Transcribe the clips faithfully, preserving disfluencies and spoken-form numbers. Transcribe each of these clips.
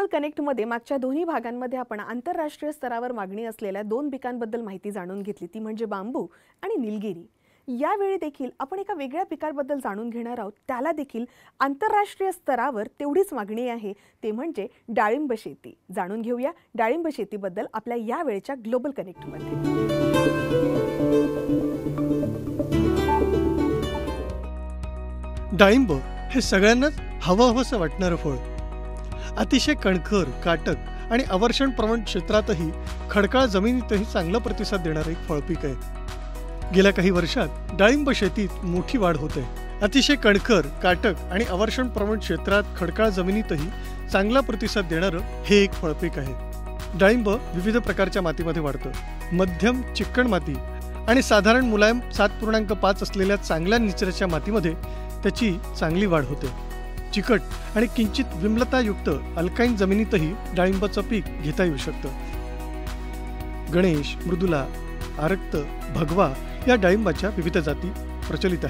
Global कनेक्टमध्ये मागच्या दोन्ही भागांमध्ये आपण आंतरराष्ट्रीय स्तरावर मागणी असलेल्या दोन पिकांबद्दल माहिती जाणून घेतली, ती म्हणजे बांबू आणि निलगिरी। यावेळी देखील आपण एका वेगळ्या पिकाबद्दल जाणून घेणार आहोत, त्याला देखील आंतरराष्ट्रीय स्तरावर तेवढीच मागणी आहे, ते म्हणजे डाळिंब शेती। जाणून घेऊया डाळिंब शेतीबद्दल आपल्या या वेळेच्या ग्लोबल कनेक्टमध्ये। डाळिंब हे सगळ्यांनाच हवं हवंसं वाटणारं फळ। अतिशय कणखर, काटक आणि अवर्षण प्रवण क्षेत्रातही खडकाळ जमिनीतही चांगला प्रतिसाद देणारं एक फळपीक आहे। गेल्या काही वर्षात डाळिंब शेतीत मोठी वाढ होते। अतिशय कणखर, काटक आणि अवर्षण प्रवण क्षेत्रात खडकाळ जमिनीतही चांगला प्रतिसाद देणारं हे एक फळपीक आहे। डाळिंब विविध प्रकारच्या मातीमध्ये वाढतं। मध्यम चिकण माती आणि साधारण मुलायम सात पूर्णांक पाच असलेल्या चांगल्या निचऱ्याच्या मातीमध्ये त्याची चांगली वाढ होते। चिकट आणि किंचित विम्लतायुक्त अल्काईन जमिनीतही डाळिंबाचं पीक घेता येऊ शकतं। गणेश, मृदुला, आरक्त, भगवा या डाळिंबाच्या विविध जाती प्रचलित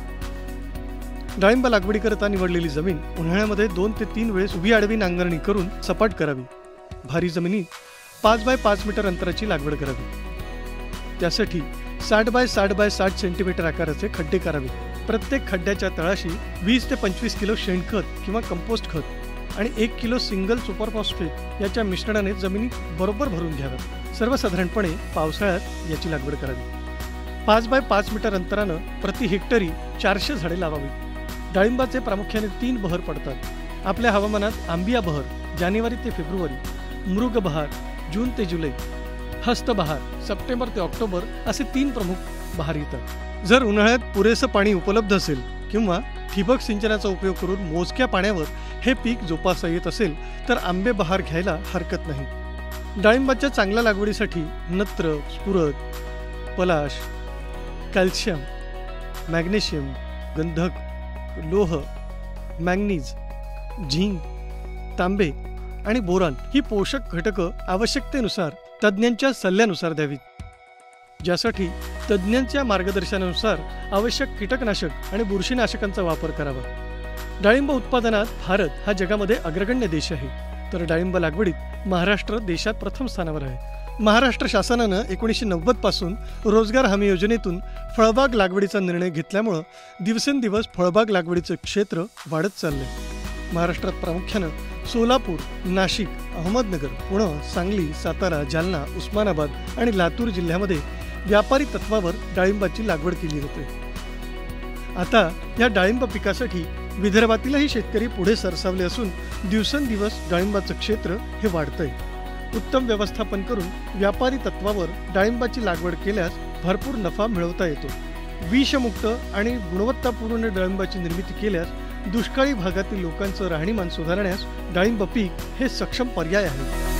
आहेत। डाळिंब लागवडीकरता निवडलेली जमीन उन्हाळ्यामध्ये दोन ते तीन वेळेस उभी आडवी नांगरणी करून सपाट करावी। भारी जमिनीत पाच बाय पाच मीटर अंतराची लागवड करावी। त्यासाठी साठ बाय साठ बाय साठ सेंटीमीटर आकाराचे खड्डे करावे। प्रत्येक खड्ड्याच्या तळाशी वीस ते पंचवीस किलो शेणखत किंवा कंपोस्ट खत आणि एक किलो सिंगल सुपर फॉस्फेट याच्या मिश्रणाने जमिनीत बरोबर भरून घ्याव्यात। सर्वसाधारणपणे पावसाळ्यात याची लागवड करावी। पाच बाय पाच मीटर अंतरानं प्रति हेक्टरी चारशे झाडे लावावी। डाळिंबाचे प्रामुख्याने तीन बहर पडतात। आपल्या हवामानात आंबिया बहर जानेवारी ते फेब्रुवारी, मृग बहार जून ते जुलै, हस्त बहार सप्टेंबर ते ऑक्टोबर असे तीन प्रमुख बहार येतात। जर उन्हाळ्यात पुरेसं पाणी उपलब्ध असेल किंवा ठिबक सिंचनाचा उपयोग करून मोजक्या पाण्यावर हे पीक जोपासता येत असेल तर आंबे बहार घ्यायला हरकत नाही। डाळिंबाच्या चांगल्या लागवडीसाठी नत्र, स्फुरद, पलाश, कॅल्शियम, मॅग्नेशियम, गंधक, लोह, मॅंगनीज, झिंक, तांबे आणि बोरान ही पोषक घटकं आवश्यकतेनुसार तज्ज्ञांच्या सल्ल्यानुसार द्यावीत, ज्यासाठी तज्ज्ञांच्या मार्गदर्शनानुसार आवश्यक कीटकनाशक आणि बुरशीनाशकांचा वापर करावा। डाळिंब उत्पादनात भारत हा जगामध्ये अग्रगण्य देश आहे, तर डाळिंब लागवडीत महाराष्ट्र देशात प्रथम स्थानावर आहे। महाराष्ट्र शासनानं एकोणीसशे नव्वद पासून रोजगार हमी योजनेतून फळबाग लागवडीचा निर्णय घेतल्यामुळं दिवसेंदिवस फळबाग लागवडीचं क्षेत्र वाढत चाललंय। महाराष्ट्रात प्रामुख्यानं सोलापूर, नाशिक, अहमदनगर, पुणे, सांगली, सातारा, जालना, उस्मानाबाद आणि लातूर जिल्ह्यामध्ये व्यापारी तत्वावर डाळिंबाची लागवड केली जाते। आता या डाळिंब पिकासाठी विदर्भातीलही शेतकरी पुढे सरसावले असून दिवसेंदिवस डाळिंबाचं क्षेत्र हे वाढतंय। उत्तम व्यवस्थापन करून व्यापारी तत्वावर डाळिंबाची लागवड केल्यास भरपूर नफा मिळवता येतो। विषमुक्त आणि गुणवत्तापूर्ण डाळिंबाची निर्मिती केल्यास दुष्काळी भागातील लोकांचं राहणीमान सुधारण्यास डाळिंब पीक हे सक्षम पर्याय आहे।